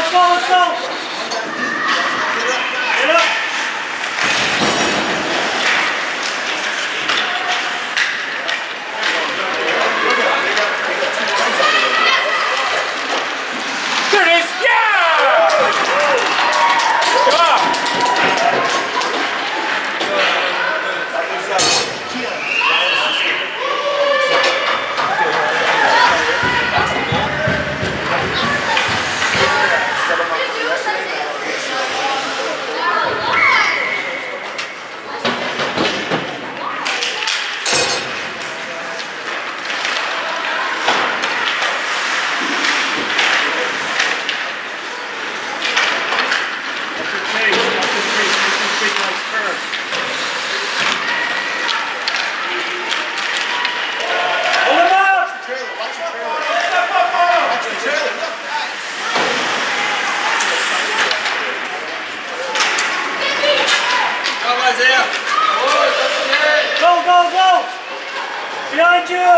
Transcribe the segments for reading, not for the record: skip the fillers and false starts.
let's go, let's go. Get up. There it is. Yeah! Good job. Go, go, go! Behind you!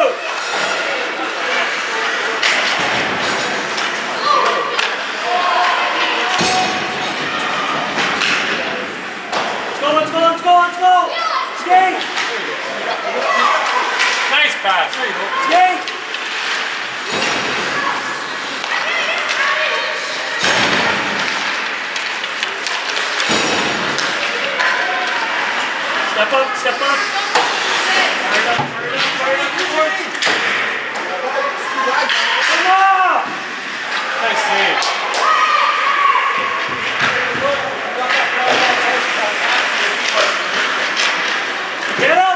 Let's go, let's go, let's go, let's go! Skate! Nice pass. Skate! Step up, step up. Turn it up, turn it up, turn it up, forward. Come on! Nice save. Get up!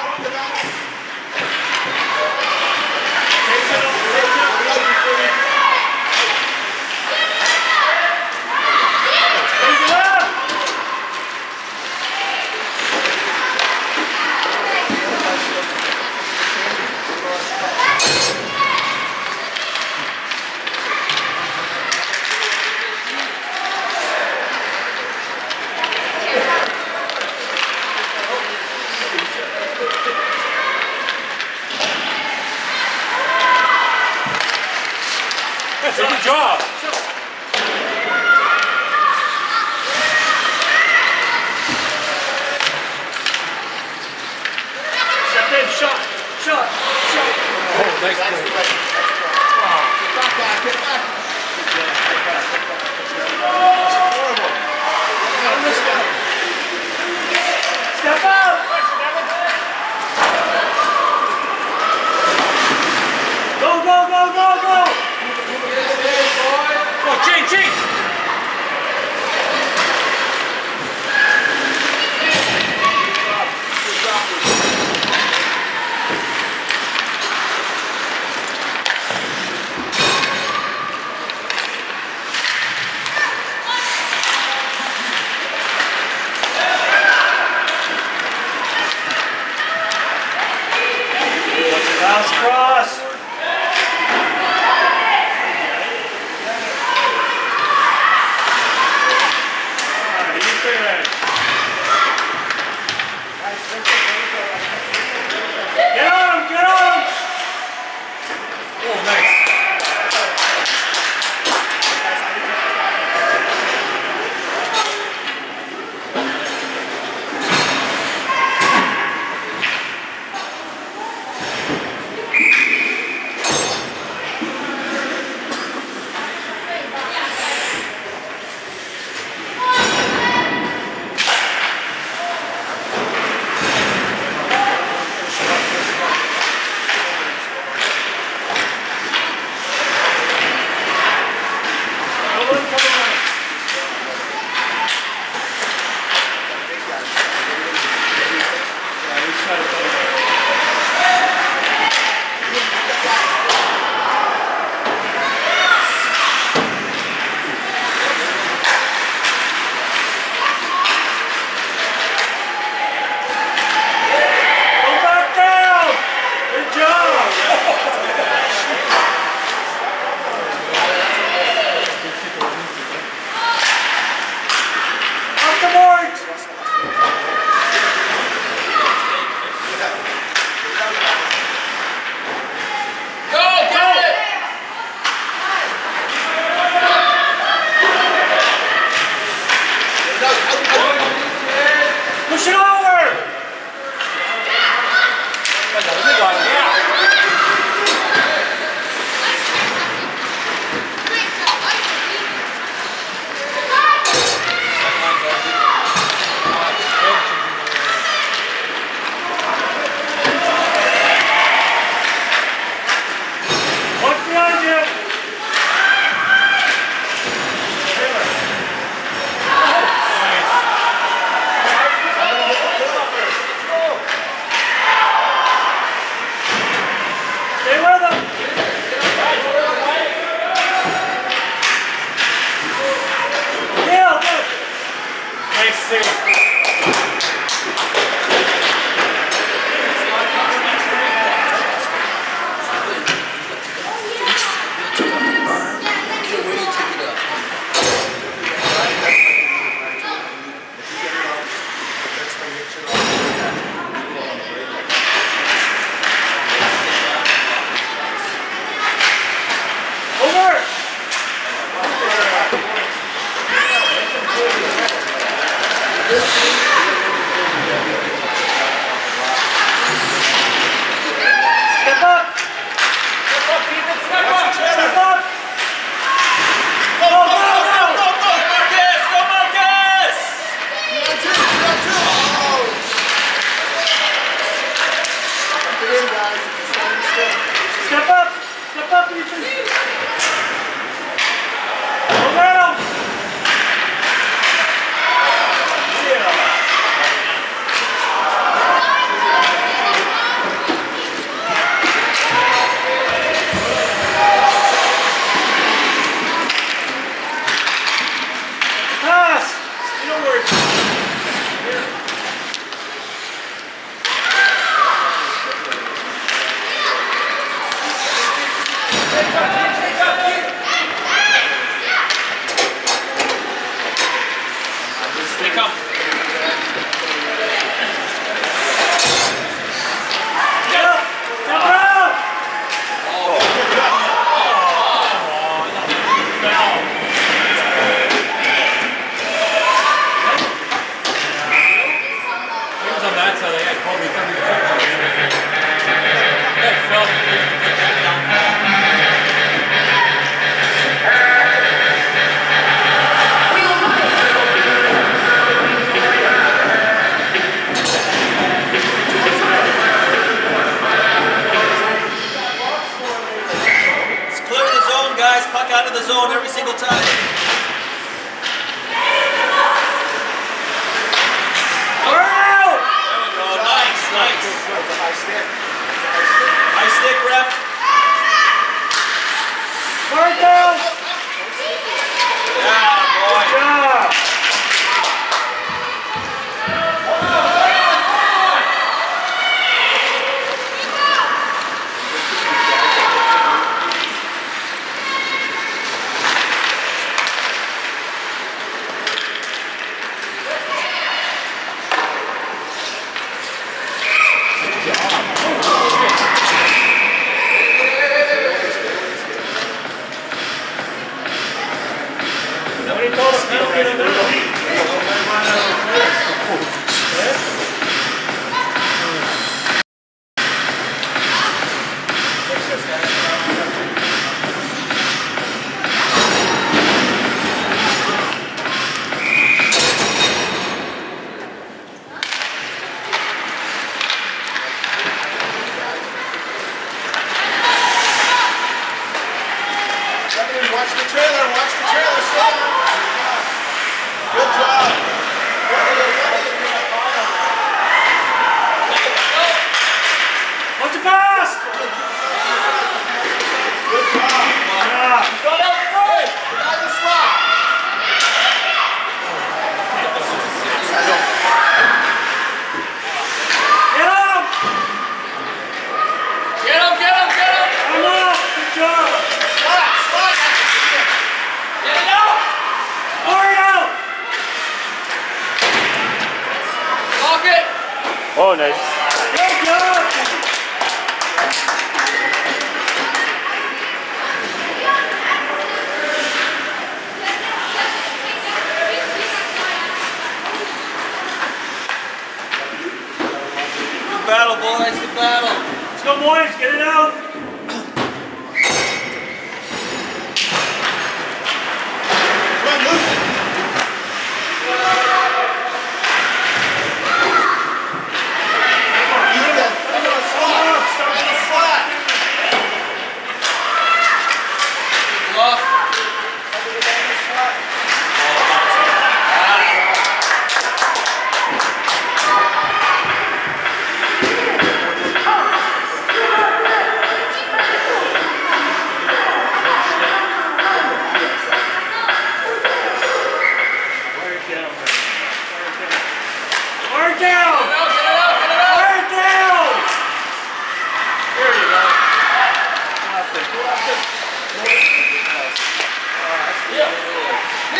That's a good job. Step in, shot, shot, shot. Oh, nice play. Wow. Get back. Step up! Go, go, go, go, go! Oh, Gene! puck out of the zone every single time. Nice. High stick. High stick, ref. Mark down. Yeah, boy. Good job. Nobody told us penalty on that. Watch the trailer, slow. Good job. What's the pass? Good job. Yeah. Go down front. Behind the slot. Get him! Get him. I'm up. Good job. Slot. Get it out. Hurry out! Lock it. Oh, nice. Good job! Good battle, boys. Good battle. Let's go, boys. Get it out. Come on, move it. Block. Wear it down! Wear it down! There you go. Yeah.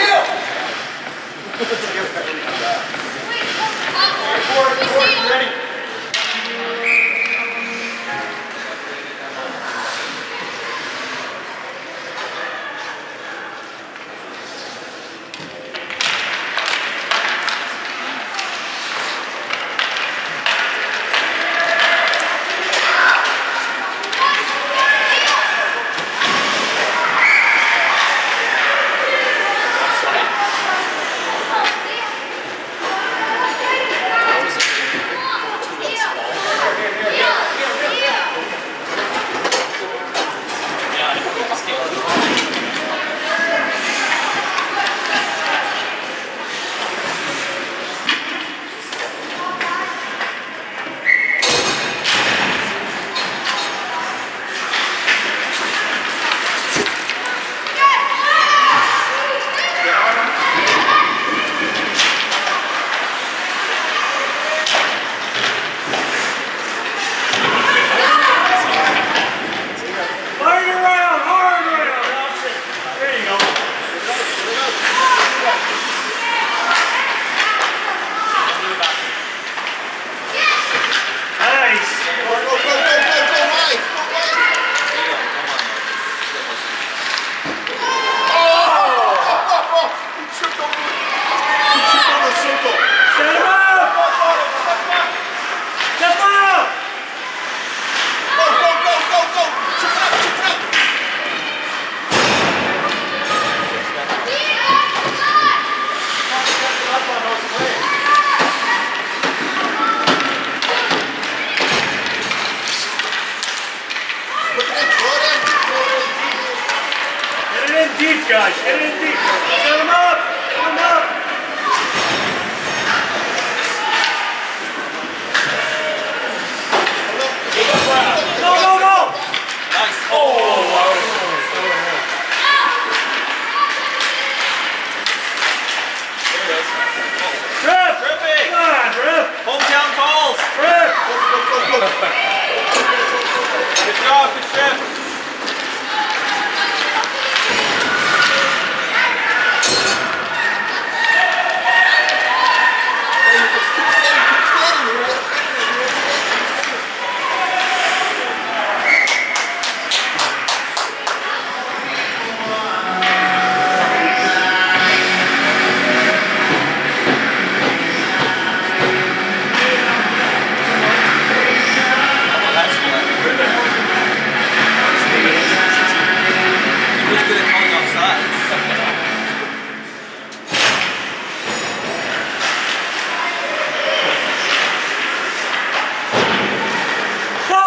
deep, guys. Get in deep. Set him up. Set him up. No, no, no. Nice. Drip. Dripping. Come on, Drip. Hometown calls. Drip. Good job, good shift. Really good at calling off sides. Go.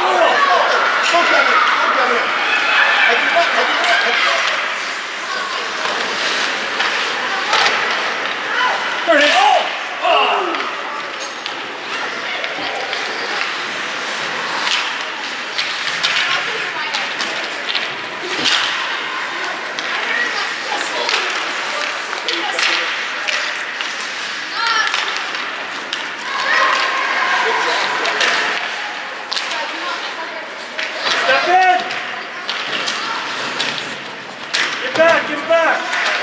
There it is. Step in. Get back. Get back.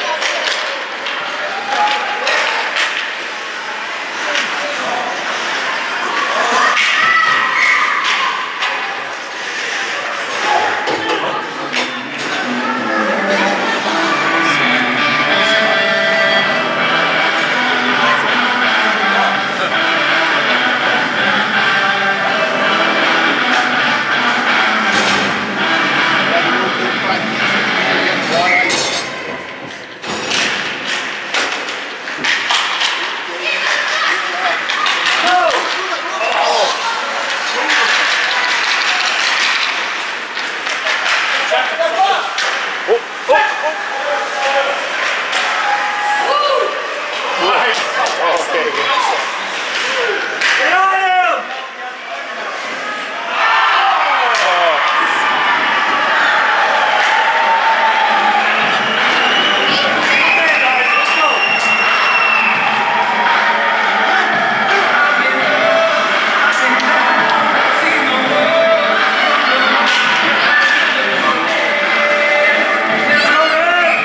Get on him. Okay, guys, let's go. Get on him.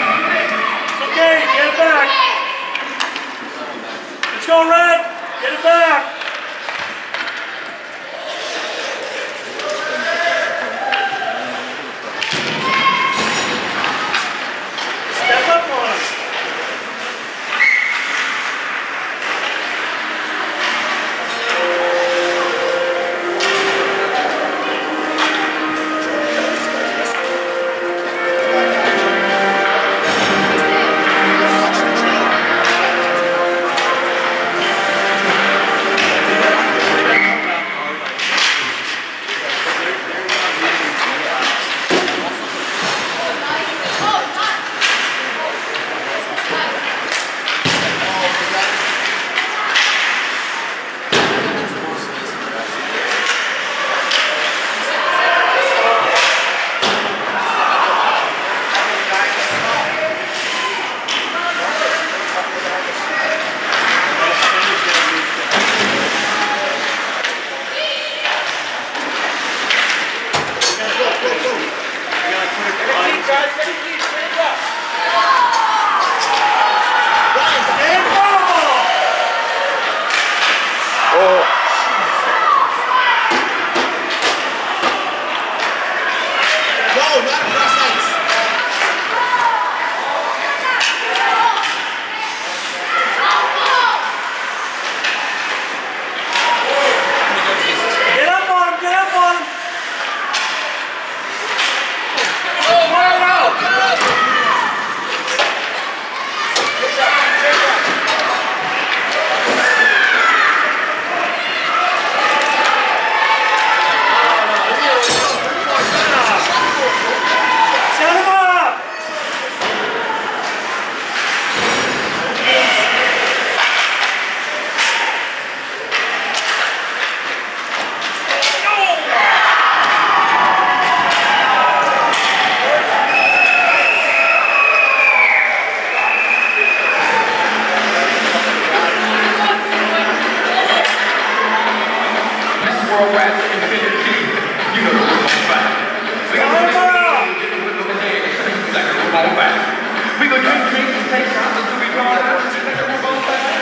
ball back. We go drink drinks and take shots until we draw it out and pick up more balls back.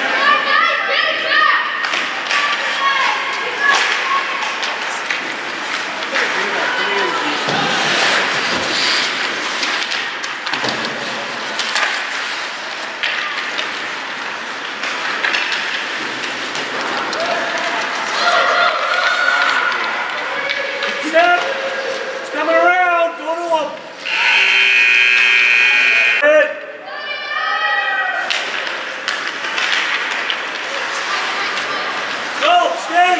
Step! It's coming around! Go to him! Hit! Go! Stay!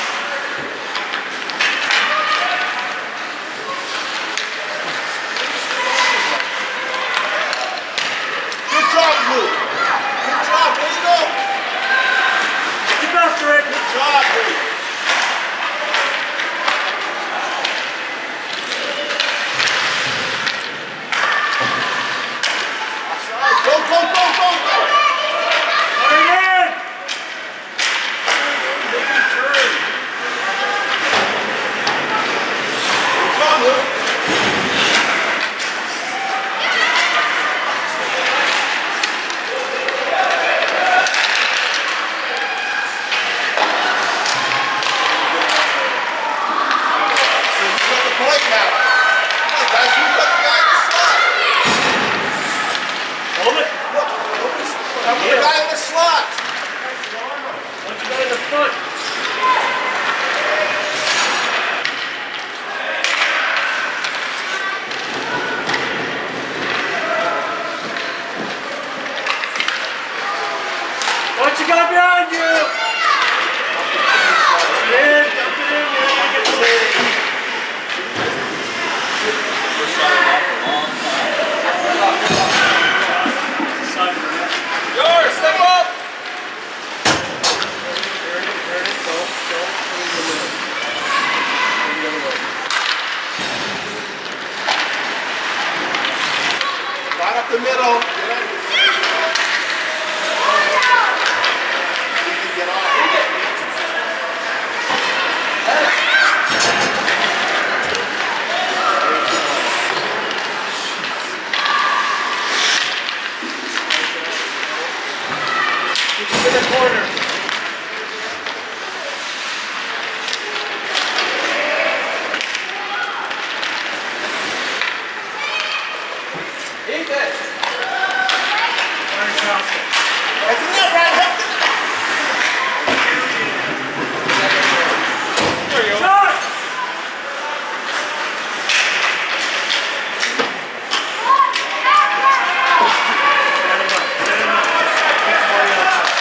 Good job, Luke. Good job. Way to go. Keep after it! Good job, Luke. Go, go, go, go, go! Turn in! Come on, Luke. Who's got the point now? Come on, guys, who's got the guy in the slot? Hold it! Look, the guy in the slot. Once you got in the foot. What you got behind you? Dump it in, dump it in, you're gonna get the lead. First shot of off for a long time. Yours, step up! Turn it, go, go. Bring the other way. Right up the middle. Get on. You can get on. Keep it in the corner. Eat it! Corner Johnson. That's enough, right? There you go. Shot! Set him up, set him up. Keep Marty outside.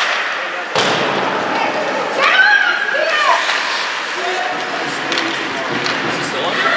Is he still under?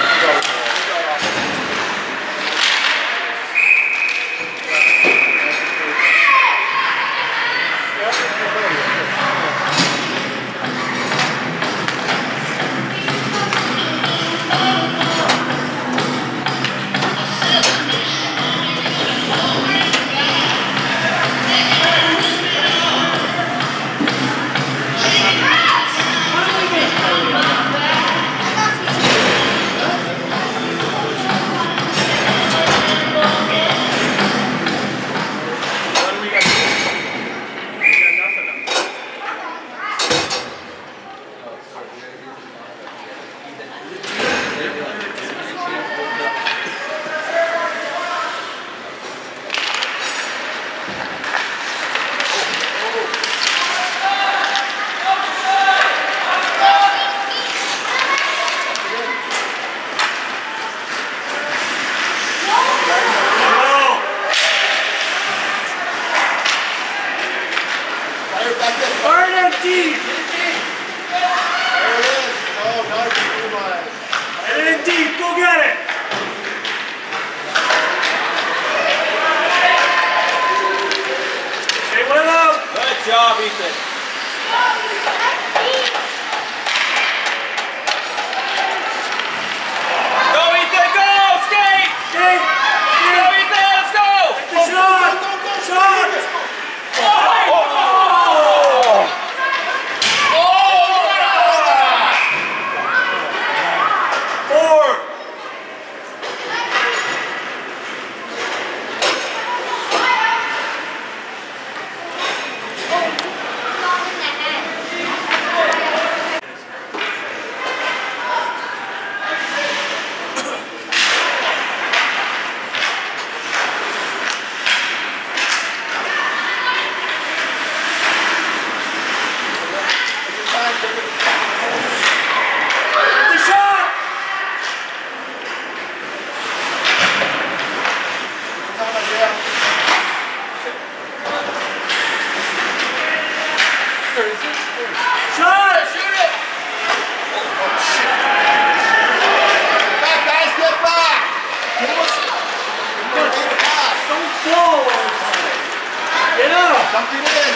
Dump it in.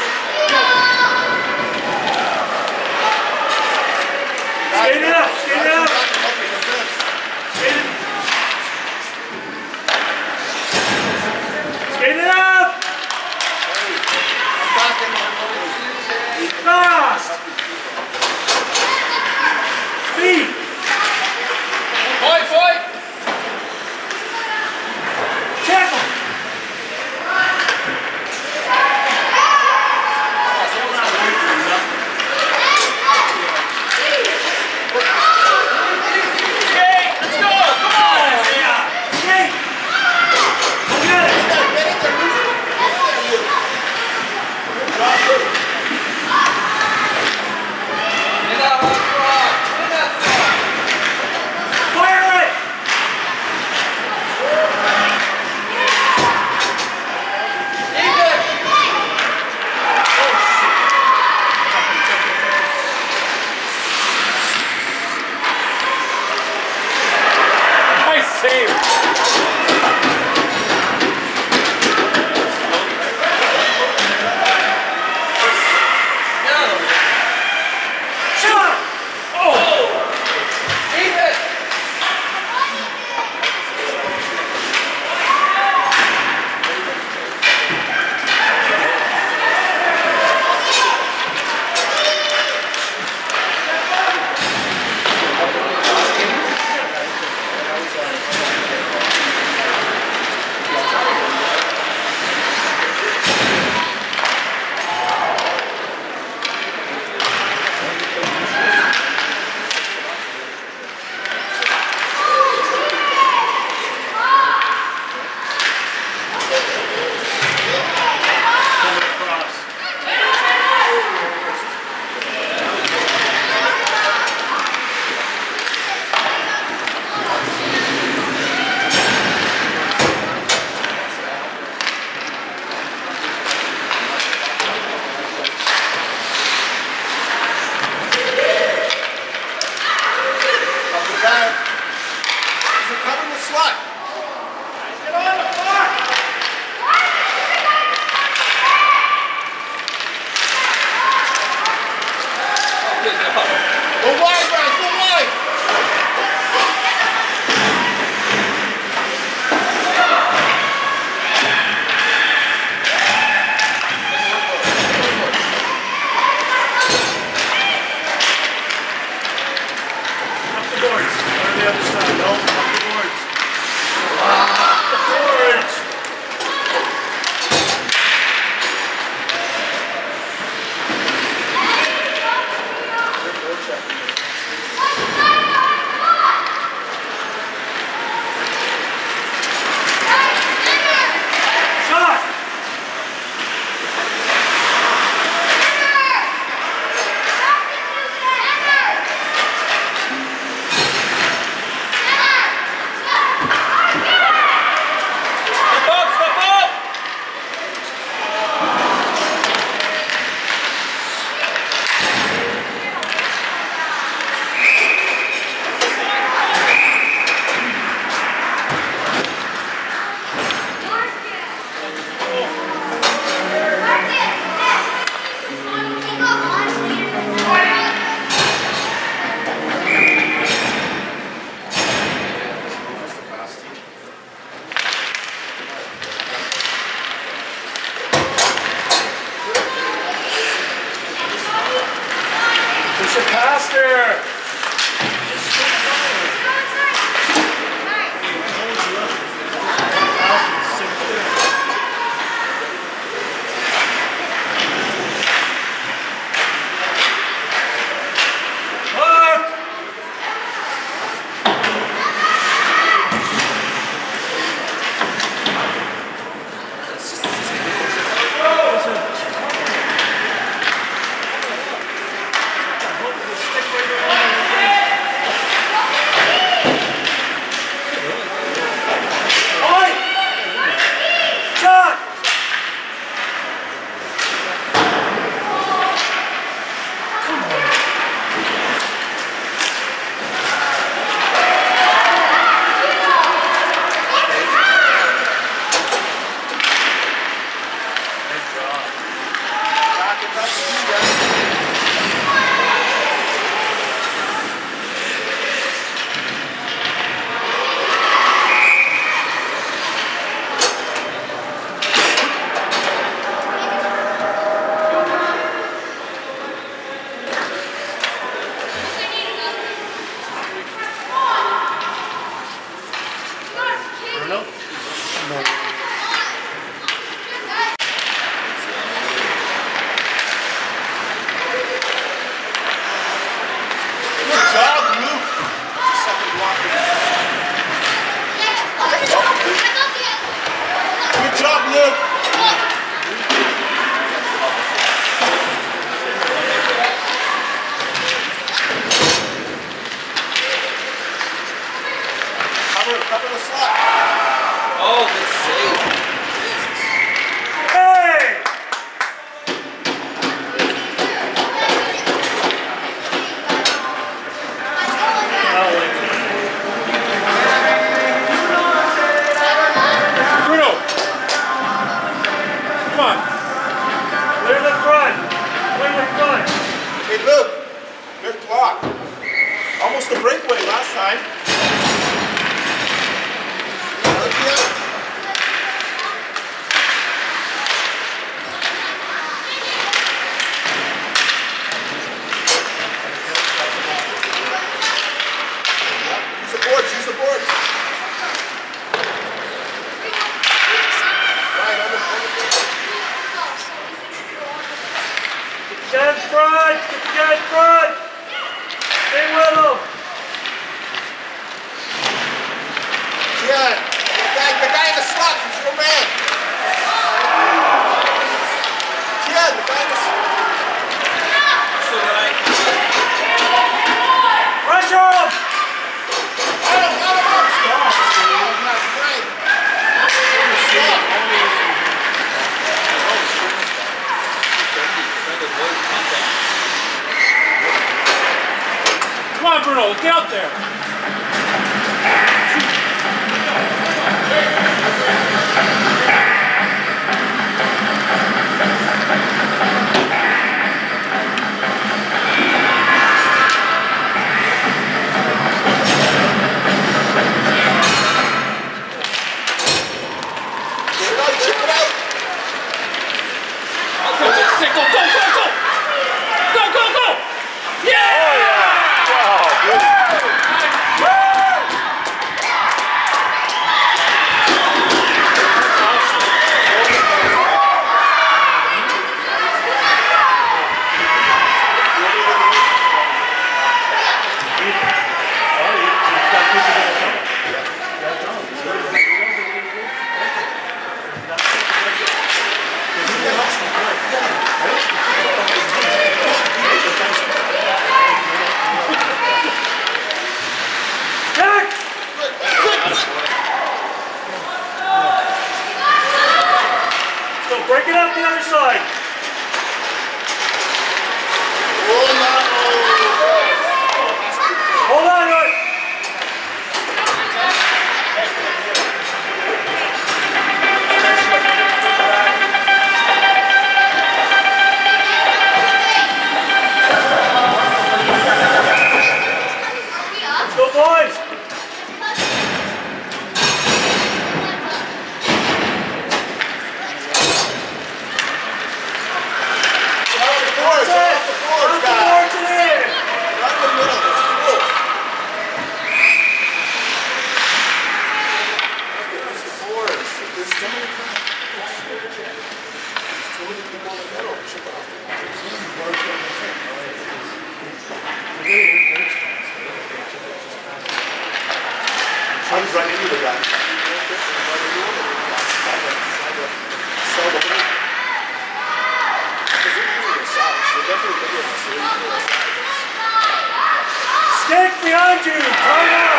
Skate it up, skate it up. Skate it up. Fast. Speed. Point, point! Tackle. Skate! Let's go! Come on! Skate. Go get it. In that one front! In that front! Fire it. Nice save! Shot. Stick right around. Good job, Luke. Cover the slot. Oh, good save. Jesus. Hey! Bruno! Come on. Clear the front. Clear the front. Hey, Luke. Good block. Almost a breakaway last time. Use the boards. Right, on the board. Get in front. Get in front. Stay with them. Yeah, the guy in the slot is your man. Yeah, the guy in the slot. That's all right. Pressure him. Come on, Bruno, get out there. Break it up the other side. Hold on, Rick. Let's go, boys. He's right into the guy. Stick behind you. Turn up.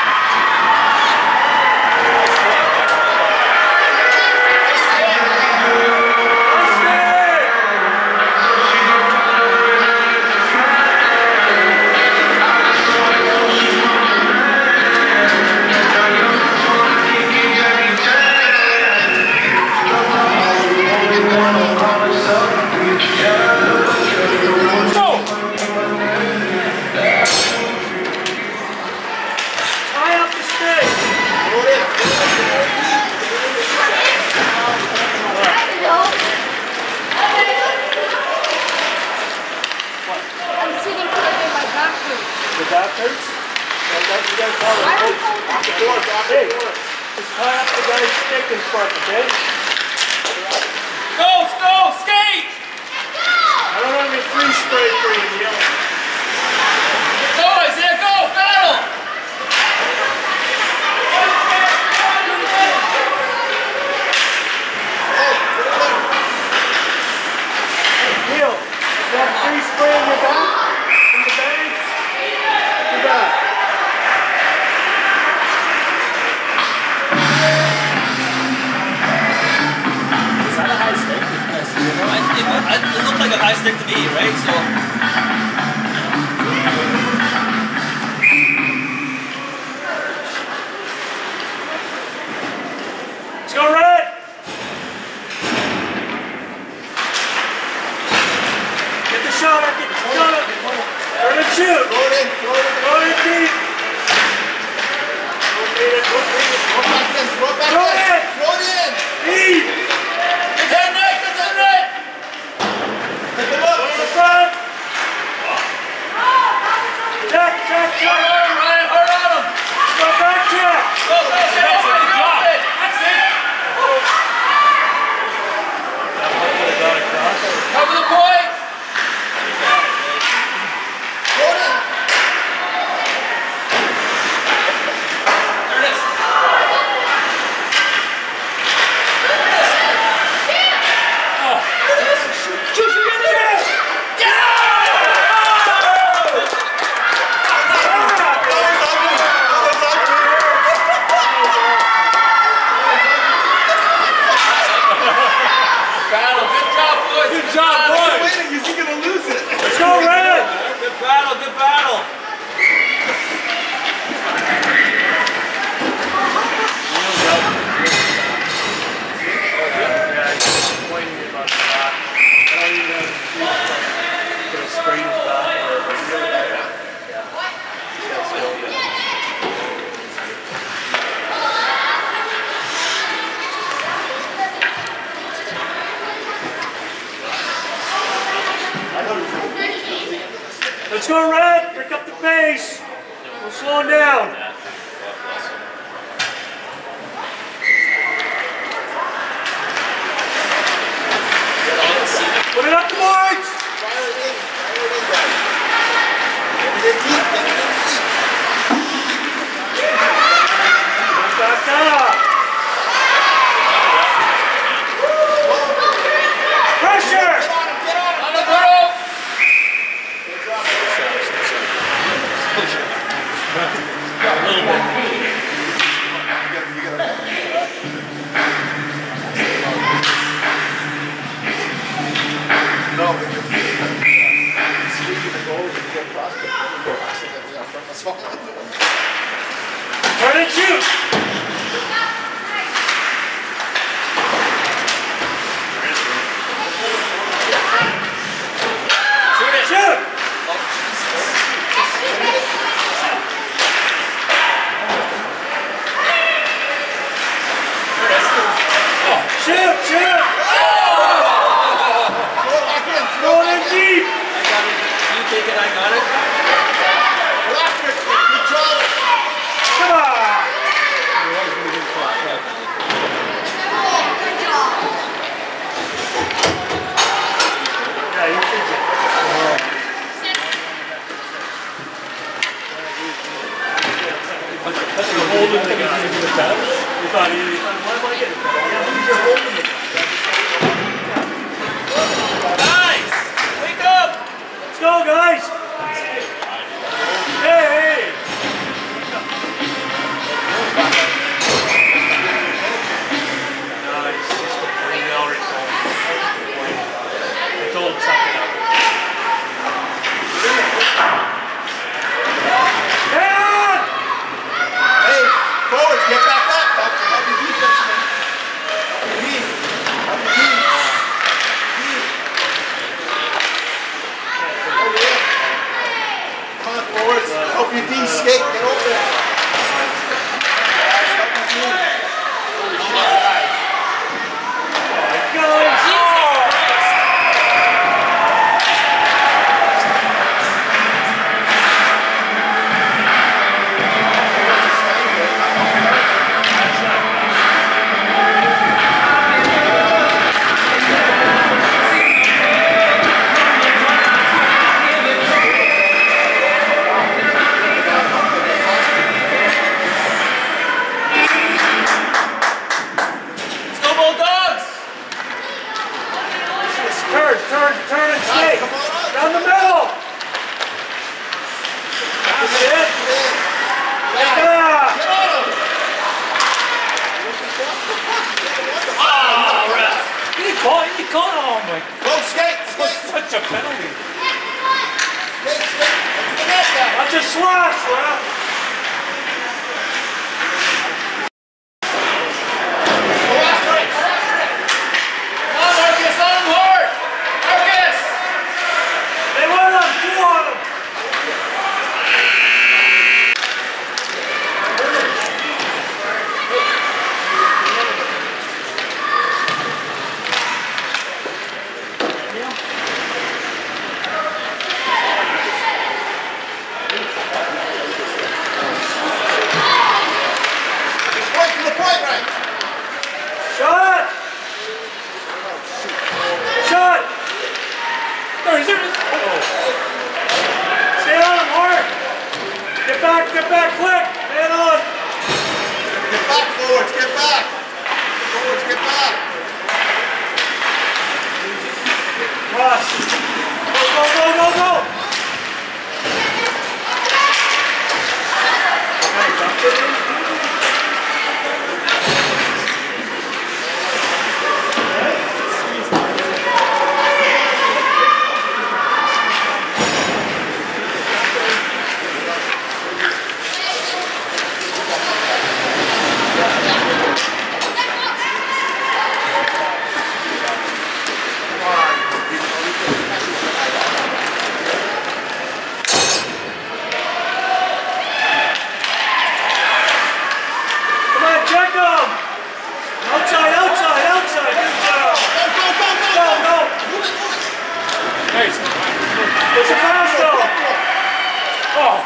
Hurts? Well, that's you guys call it. Off the board, hey, just tie up the guy's stick in front, okay? Go, skate! I don't have any free spray for you, Neil. Go, Isaiah, go, battle! but I stick to me, right? So. Let's go, Red! Get the shot, get the shot. Turn and shoot. Throw it in, throw it in. Throw it deep. Throw it back in, throw it back Throw in. it. Throw it in. Deep. It's in right, it's in right! Pick him up. Go to the front. Check, check, check. Hard on him, Ryan, hard on him! Go back check. Go, go, go, drop it! That's it! Cover the point! Throw it in. There it is. Battle, good job, boys! Good job, boys! Wait, is he gonna lose it? Let's go, Red. Good battle, good battle! Yeah, he's complaining about the back. I don't even know if he's gonna sprain his back or really bad. Let's go, Red. Pick up the pace. We'll slow him down. Put it up the boards. Fire it in. Fire it in, guys. Get it deep. Get it deep. Back up. Pressure. Get on him. Get on him. On the throw! No, but you're speaking of goals, you get prospect. That's fine. Turn and shoot. Shoot it! Shoot. Shoot, shoot. Throw it back in. Throw it in deep. I got it. You take it, I got it. Go after it. Good job. Come on. Yeah, you should get You're holding the guy. You thought why am I getting it? Yeah, you're holding it. Nice! Wake up! Let's go, guys. Hey, hey. Nice. He's complaining. I already told him. I told him something else. Yeah! Hey, forwards, get back up. Help your defense, man. Help your D. Help your D. Come on, forwards. Help your D. Skate. Get over there. Guys, help your D. Holy shit, guys. Go! Turn and skate. Come on up. Down the middle. That's it. Yeah. Yeah. Get on him. Oh, ref. You caught. Oh my. Go skate. Such a penalty. Skate, skate. Look at that guy. Watch it slash, ref. Go after it. Go after it. Come on, Marcus, on him hard! Marcus! They went on, two on him. Point to the point, right? Shot! Shot! There it is. Oh. Stay on him hard. Get back, quick. Man on. Get back, forwards, get back. Forwards, get back. Cross. Go. Come on, check him. Outside. Good job. Go. Nice. It's a pass though. Oh.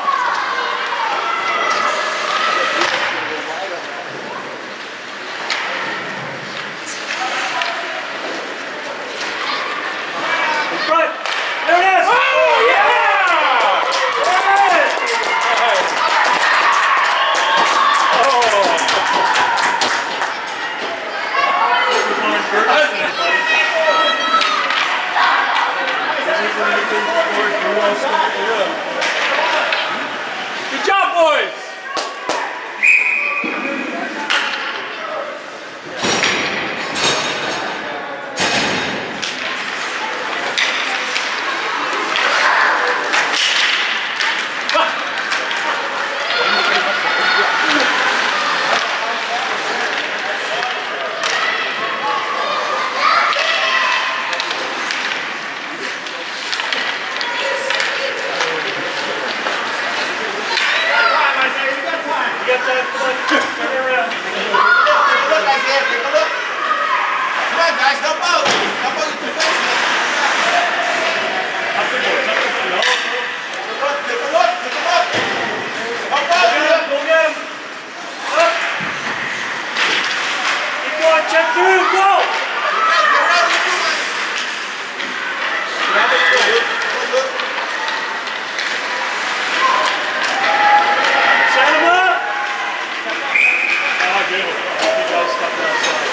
In front. There it is. Oh, yeah! There it is. Good job, boys! Get that foot. Turn around. Take a look, Isaiah, take a look. Come on, guys, help out. Help out your defenseman. Take a look. Help out, Liam. Go get him. Up. Keep going. Check through. Go. Get out of the movement. Grab it, look. Set him up. Oh, good. You guys stepped outside.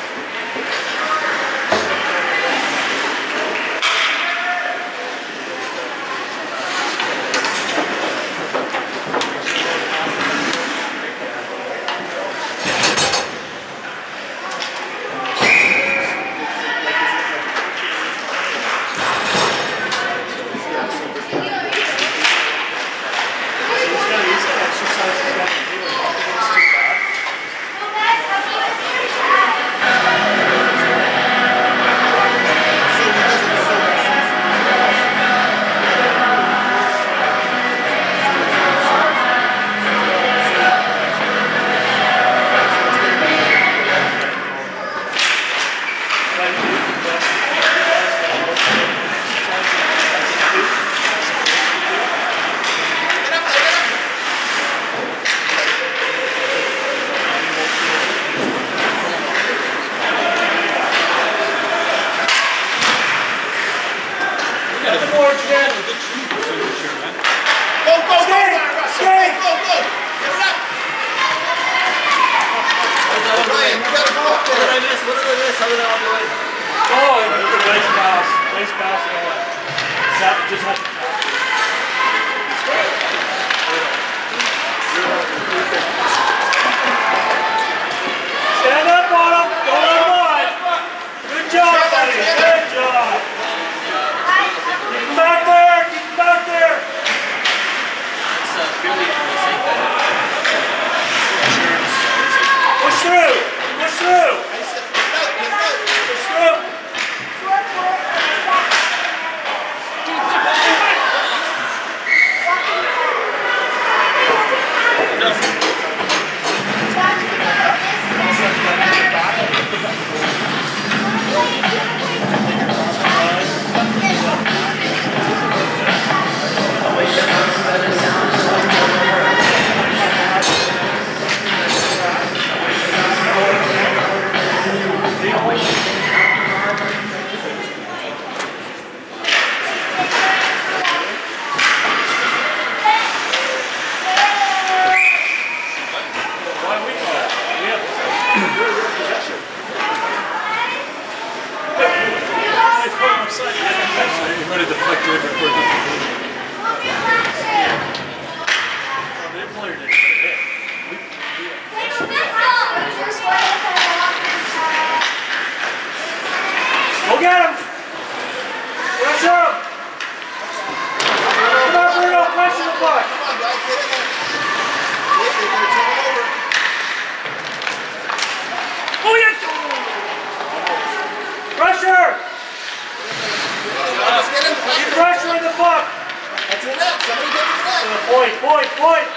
Just have to stand up on him. Go on. Good job, buddy. Good job. He might have deflected it before he Go get him! Pressure him! Come on, Bruno, pressure the puck! Come on, guys, get in there. Wait, they're going to turn it over. Oh, yeah! Pressure! Let's get in. Keep pressuring the puck! That's the net. Somebody get to the net. Point! Point! Point!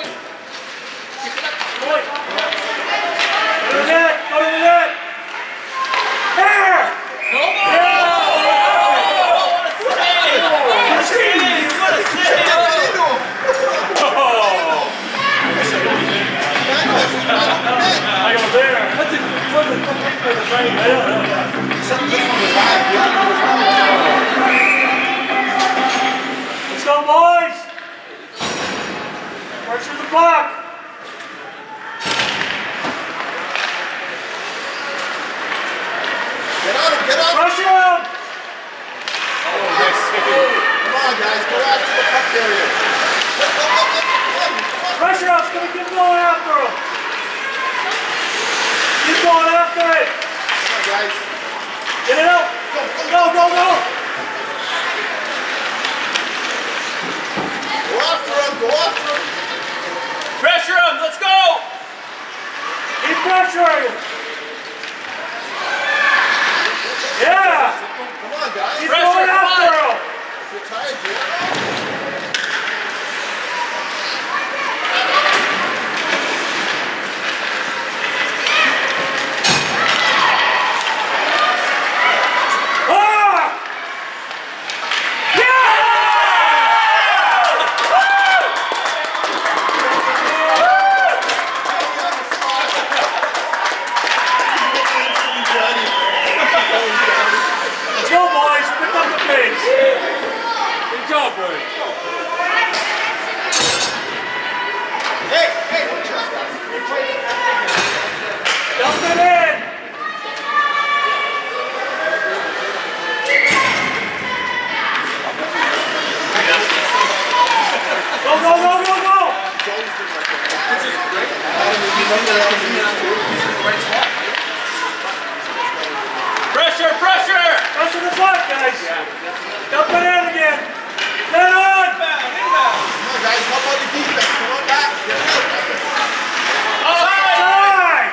Go to the net! Go to the net! There! I go there. Let's go, boys! Pressure the puck! Get on him, get on him. Pressure him! Come on, guys, go after the puck carrier. Pressure him! Keep going after him! Keep going after it! Come on, guys. Get it out! Go, go, go! Go after him, go after him. Pressure him! Let's go! Keep pressuring him! Yeah! Come on, guys. Keep Pressure, going come after on. him! If you're tired, dude. Ah! Let's go, boys! Pick up the pace! Good job, boys! Hey, hey, watch out, guys. Dump it in! Go, go, go, go, go! It's always been like that. Pressure! Pressure! Pressure the puck, guys! Dump it in again! Let on! Come on, guys, help out the defense. Come on back. Get out. Side!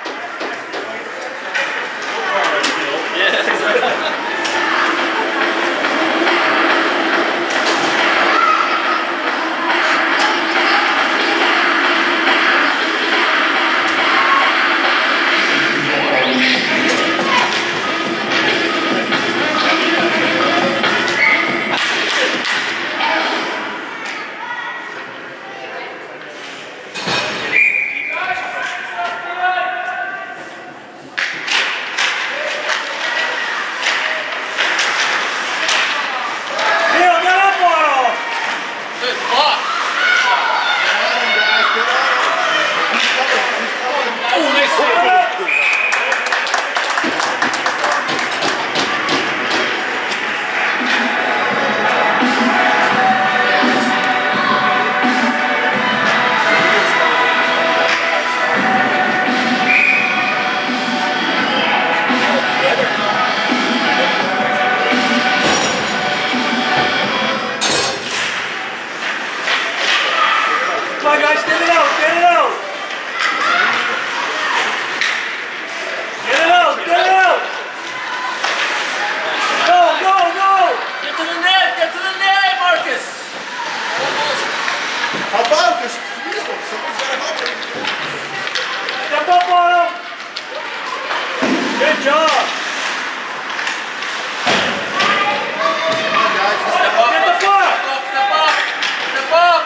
Neil, get up on him! Good block! Get on him, guys. Get on him. He's coming. He's coming. Oh, nice Get save! up! Come on, guys, get it out, get it out! Get it out, get it out! Go, go, go! Get to the net! Get to the net, Marcus! How about this? Three of them. Someone's got to help him. Step up on him! Good job! Come on, guys. Step up! Get the Step puck! up! Step up! Step up!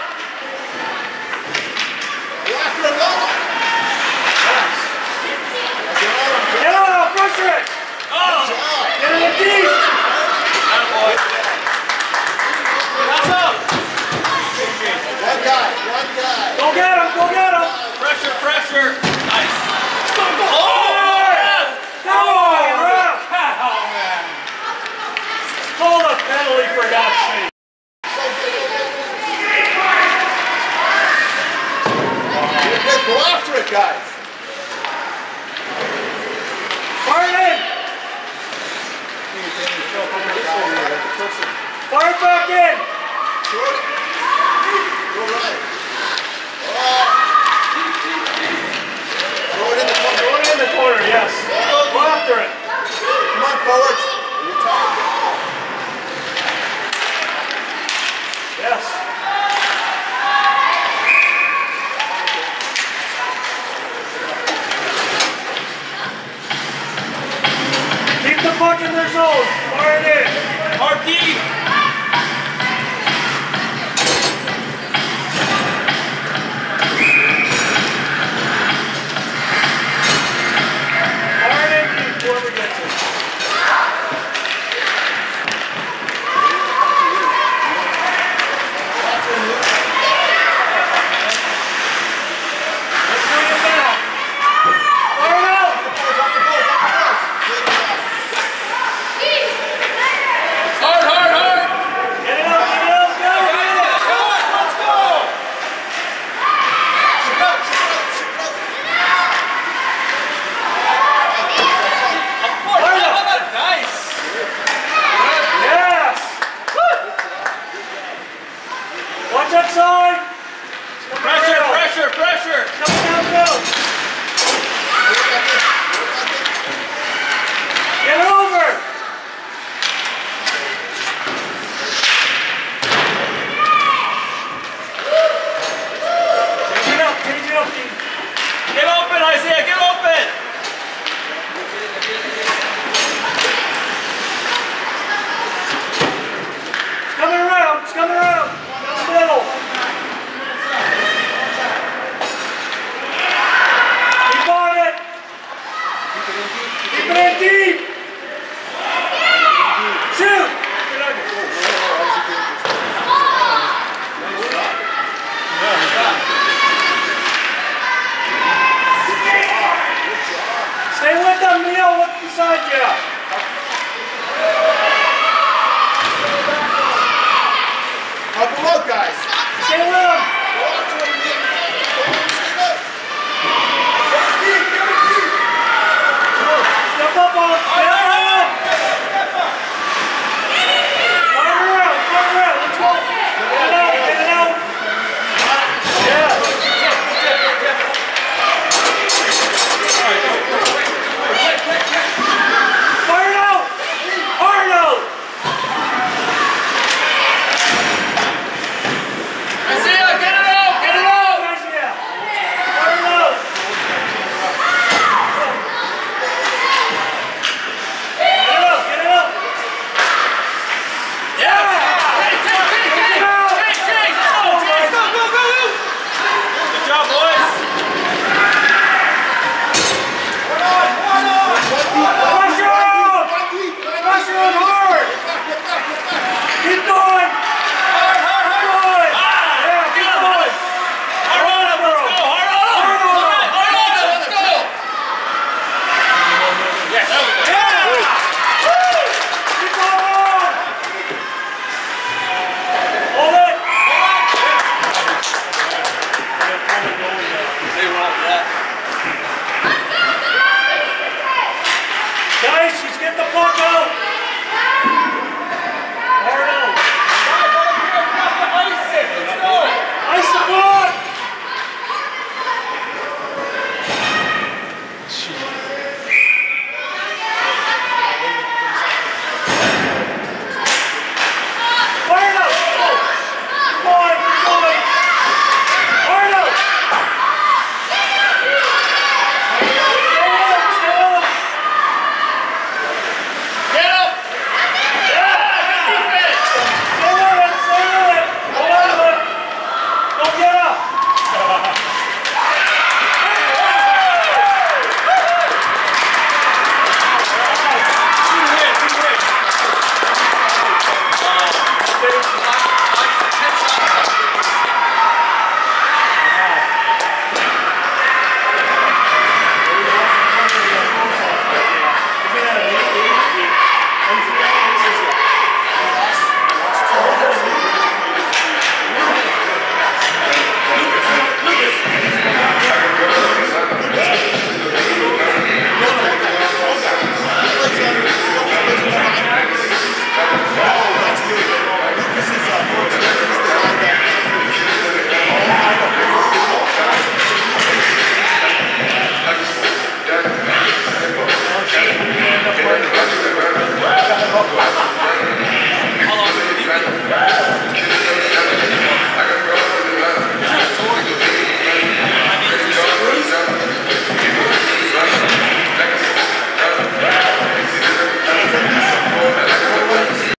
Go after him, go. Get on him. Get on him, pressure it! Oh! Get in the deep! Attaboy! Pass up! One guy. One guy. Go get him, go get him! Pressure! Pressure! Nice! Oh! Oh! Ref! Come on, ref! Hold Fire it back in. Throw it. Go right. Throw it in the corner. Throw it in the corner, yes. Go after it. Come on, forwards. You're tired. Yes. Keep the puck in their zone. Fire it in. Hard deep.